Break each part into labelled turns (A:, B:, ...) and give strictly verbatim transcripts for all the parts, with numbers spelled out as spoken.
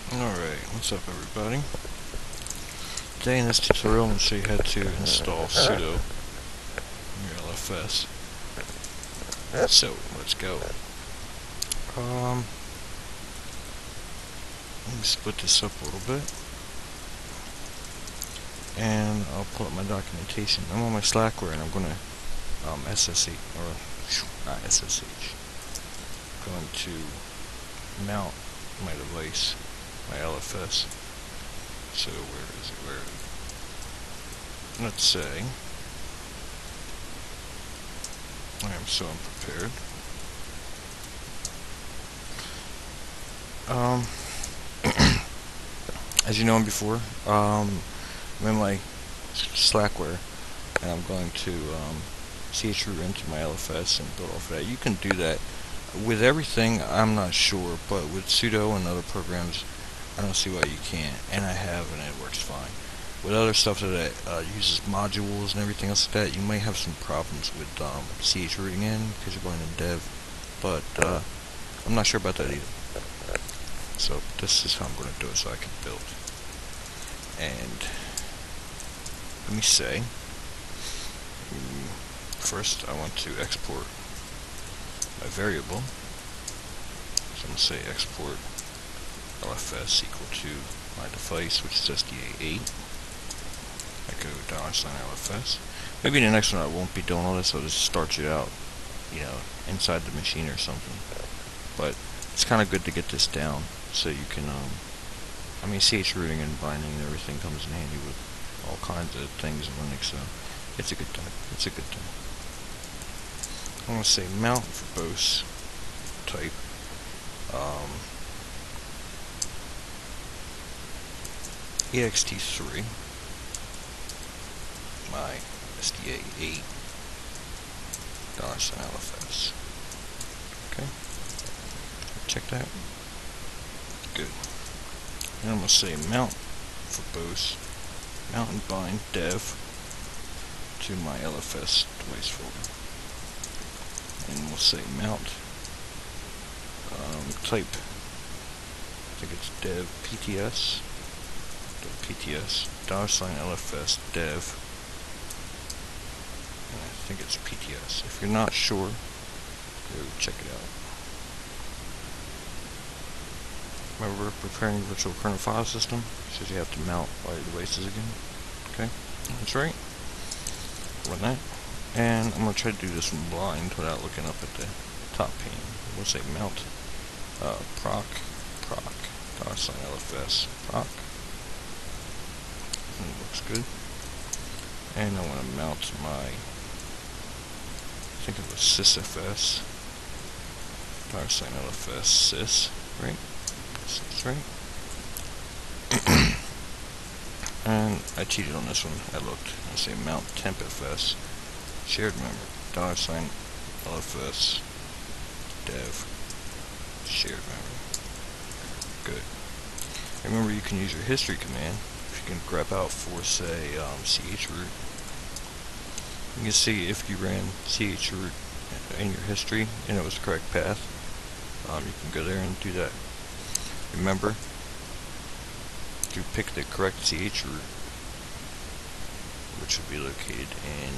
A: Alright, what's up everybody? Today in this tutorial I'm going to show you how to install sudo in your L F S. So, let's go. Um, let me split this up a little bit. And I'll pull up my documentation. I'm on my Slackware and I'm going to um, S S H, or not S S H, going to mount my device, my L F S. So where is it, where is it? Let's say, I am so unprepared. Um, as you know before, um, I'm in my Slackware, and I'm going to um, chroot into my L F S and build off of that. You can do that with everything. I'm not sure, but with sudo and other programs, I don't see why you can't, and I have, and it works fine. With other stuff that uh, uses modules and everything else like that, you might have some problems with um, chrooting in because you're going to dev, but uh, I'm not sure about that either. So this is how I'm going to do it so I can build. And let me say, first I want to export my variable. So I'm going to say export L F S equal to my device, which is S D A eight. I go dollar sign L F S. Maybe in the next one I won't be doing all this, I'll just start it out, you know, inside the machine or something. But it's kind of good to get this down so you can, um, I mean, chrooting and binding and everything comes in handy with all kinds of things in Linux, so it's a good thing. It's a good thing. I'm going to say mount verbose type. Um, E X T three, my S D A eight, dollar sign L F S. Okay, check that. Good. And I'm going to say mount verbose, mount and bind dev to my L F S device folder. And we'll say mount um, type, I think it's dev P T S. P T S dollar sign L F S dev, and I think it's P T S. If you're not sure, go check it out. Remember, preparing virtual kernel file system says you have to mount all your devices again. Okay, that's right. Run that, and I'm gonna try to do this in blind without looking up at the top pane. We'll say mount uh, proc proc dollar sign L F S proc. And it looks good. And I want to mount my, I think it was sysfs, dollar sign L F S sys, right? That's right. And I cheated on this one. I looked. I say mount tempfs, shared memory, dollar sign L F S dev, shared memory. Good. Remember, you can use your history command. You can grep out for, say, um, chroot. You can see if you ran chroot in your history and it was the correct path. Um, you can go there and do that. Remember to pick the correct chroot, which would be located in,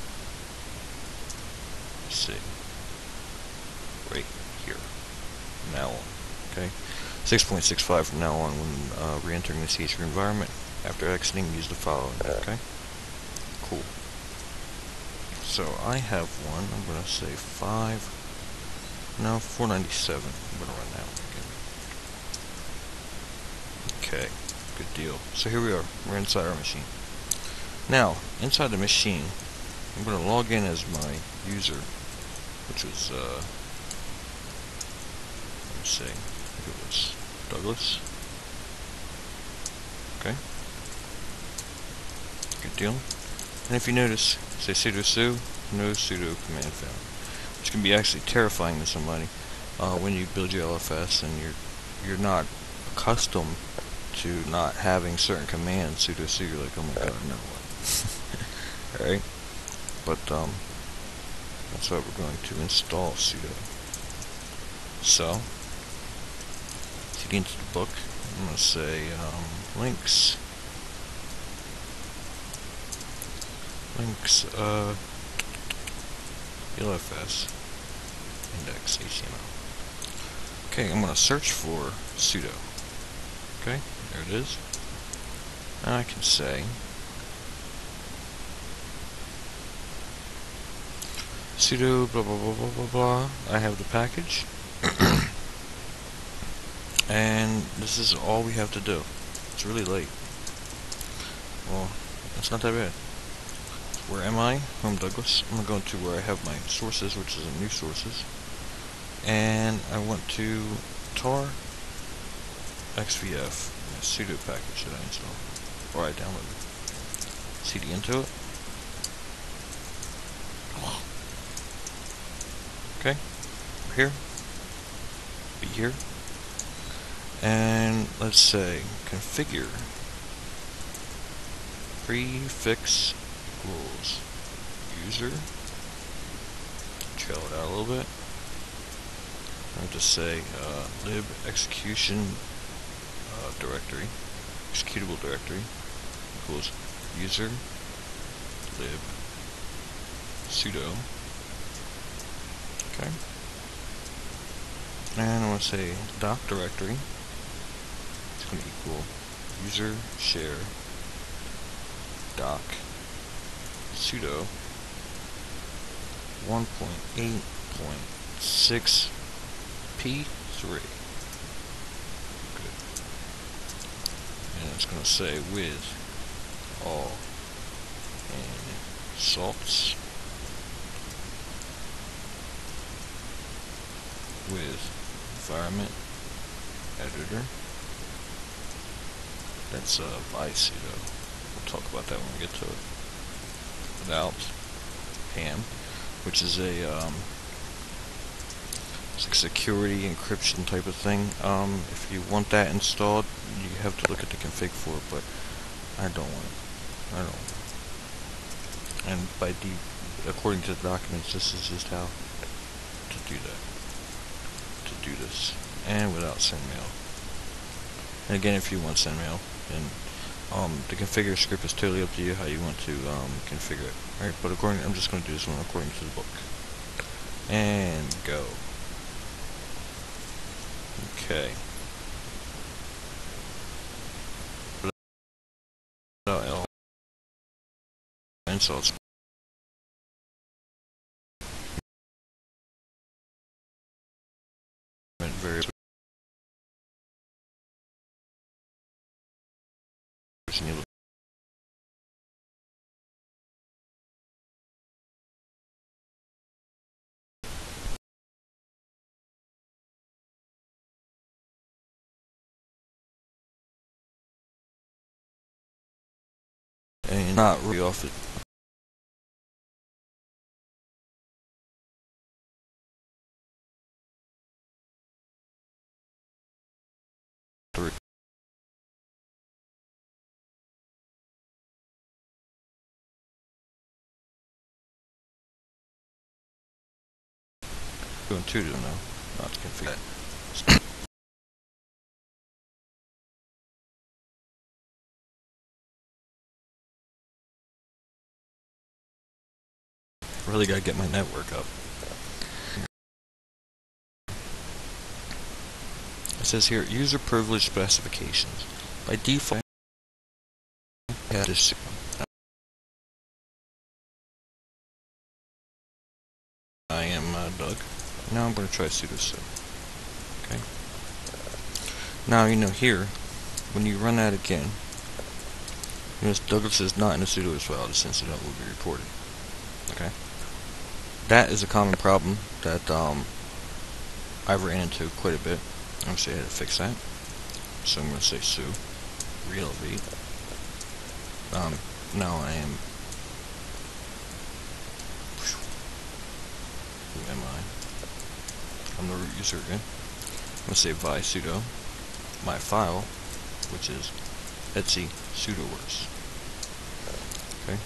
A: let's see, right here, from now on. Okay, six point six five from now on when uh, re-entering the chroot environment. After exiting, use the following. Okay? Cool. So I have one. I'm going to say five. No, four ninety-seven. I'm going to run that one again. Okay. Good deal. So here we are. We're inside our machine. Now, inside the machine, I'm going to log in as my user, which was, uh, let me see. I think it was Douglas. Okay. Good deal. And if you notice, say sudo su, no sudo command found, which can be actually terrifying to somebody uh, when you build your L F S and you're you're not accustomed to not having certain commands. Sudo su, you're like, oh my god, no what? Alright, but um, that's why we're going to install sudo. So, cd into the book, I'm gonna say um, links links uh L F S index H T M L. Okay, I'm gonna search for sudo. Okay, there it is. And I can say sudo blah blah blah blah blah blah. I have the package. And this is all we have to do. It's really late. Well, it's not that bad. Where am I? Home Douglas. I'm going to go to where I have my sources, which is in new sources. And I want to tar X V F, my sudo package that I installed, or I downloaded. C D into it. Okay, we're here. Be here. And let's say configure prefix equals user. Trail it out a little bit. I'll just say uh, lib execution uh, directory, executable directory equals user lib sudo. Okay. And I want to say doc directory. It's going to equal user share doc sudo one point eight point six P three. Good. And it's going to say with all and salts with environment editor. That's uh, vids sudo. We'll talk about that when we get to it. Without ham, which is a um, it's like security encryption type of thing. Um, if you want that installed, you have to look at the config for it, but I don't want it. I don't want it. And by the according to the documents, this is just how to do that. To do this, and without send mail. And again, if you want send mail, and um, the configure script is totally up to you how you want to um, configure it. Alright, but according, I'm just going to do this one according to the book. And go. Okay. And so it's very and not really off it. Doing two to them now, not to configure that. Really gotta get my network up. It says here, user privilege specifications. By default, I have this. I am uh, Doug. Now I'm going to try sudo sim. Okay. Now you know here, when you run that again, you notice Douglas is not in the sudo as well. This incident will be reported. Okay. That is a common problem that um, I've ran into quite a bit. I'm going to say how to fix that. So I'm going to say su real v. Um, now I am. Who am I? I'm the root user again. I'm going to say vi sudo my file, which is etc sudoers. Okay.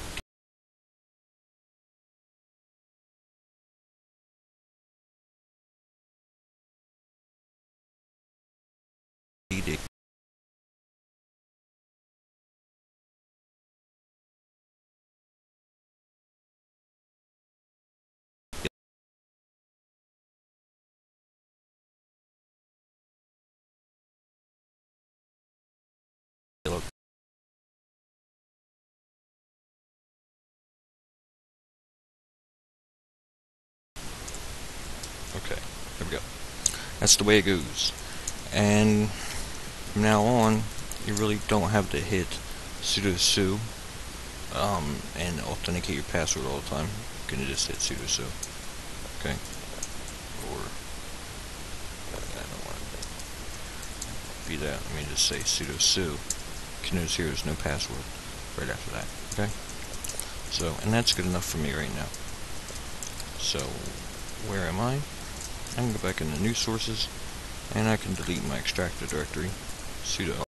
A: That's the way it goes. And from now on, you really don't have to hit sudo su um, and authenticate your password all the time. You can just hit sudo su. Okay. Or I don't want to be that. Let me just say sudo su. You can notice here there's no password right after that. Okay. So, and that's good enough for me right now. So, where am I? I can go back into new sources, and I can delete my extractor directory. Sudo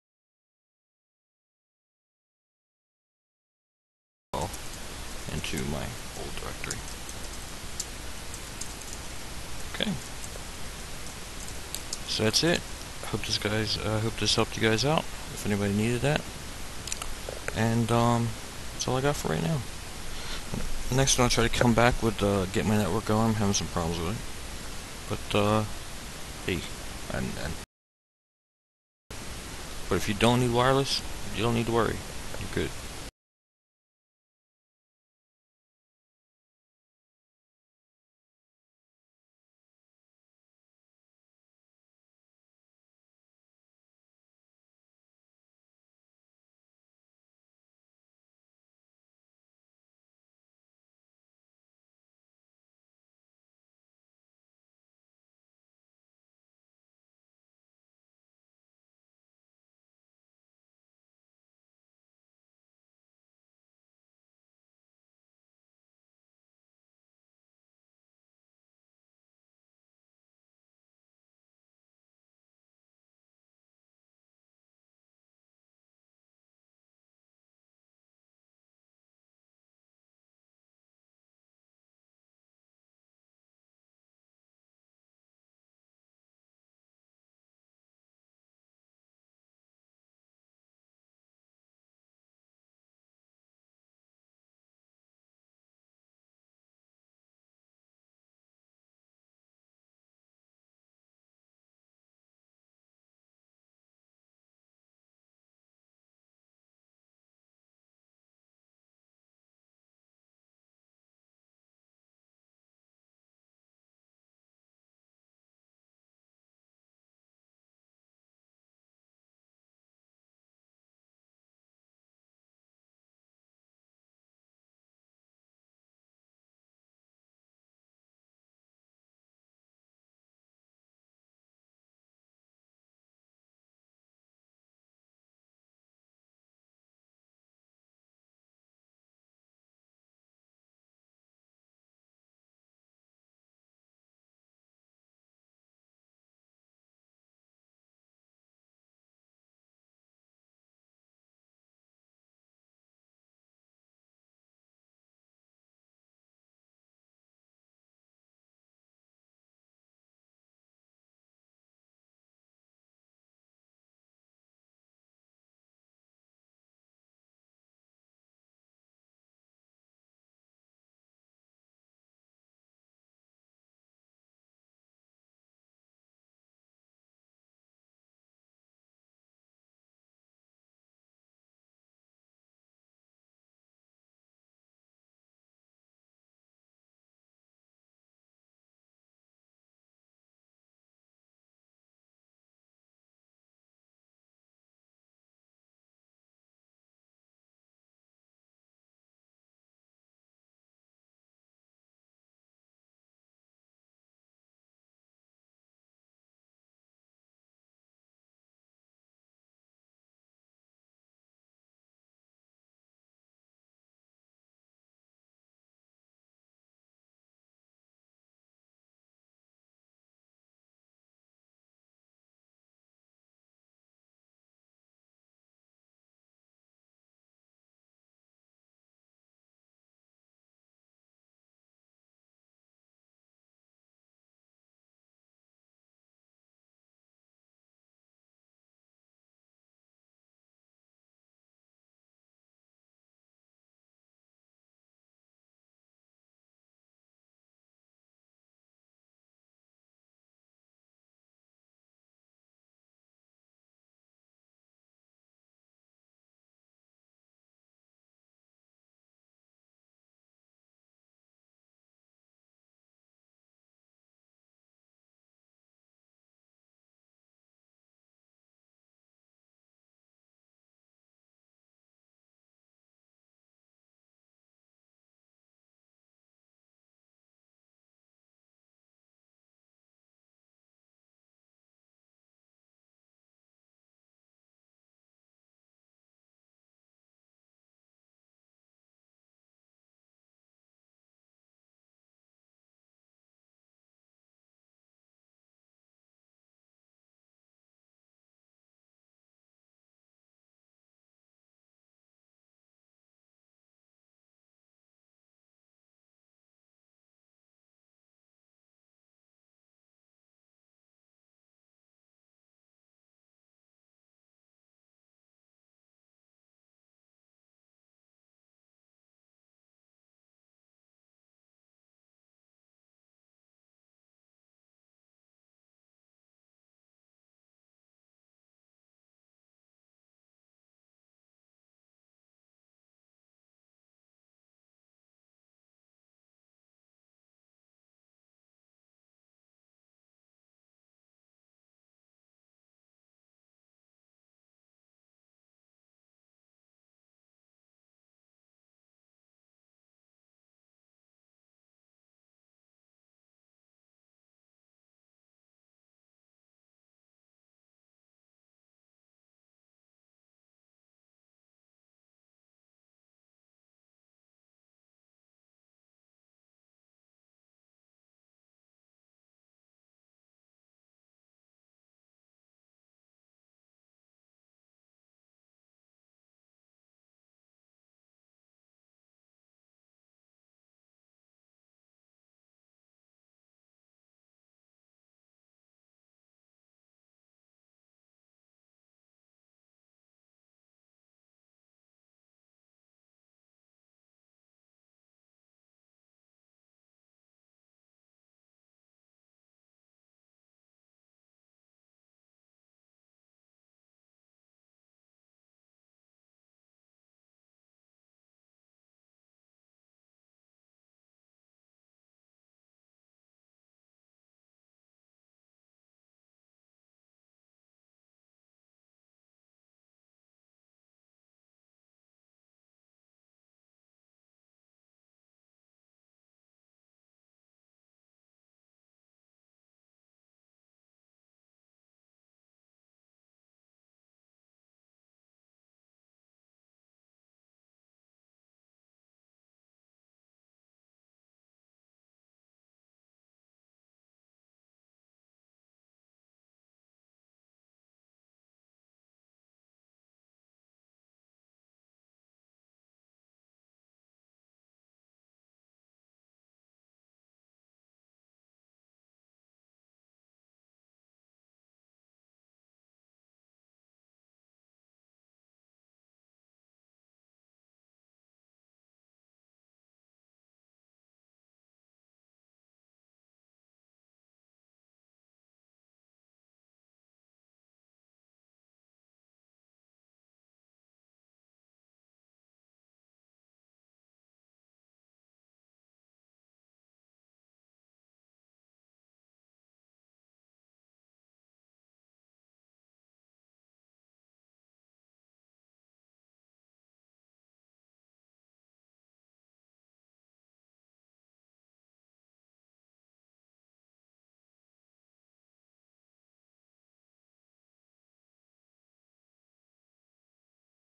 A: into my old directory. Okay. So that's it. I hope this guys, I uh, hope this helped you guys out. If anybody needed that, and um, that's all I got for right now. Next one, I'll try to come back with uh, get my network going. I'm having some problems with it, but uh, hey, and, and but if you don't need wireless, you don't need to worry. You're good.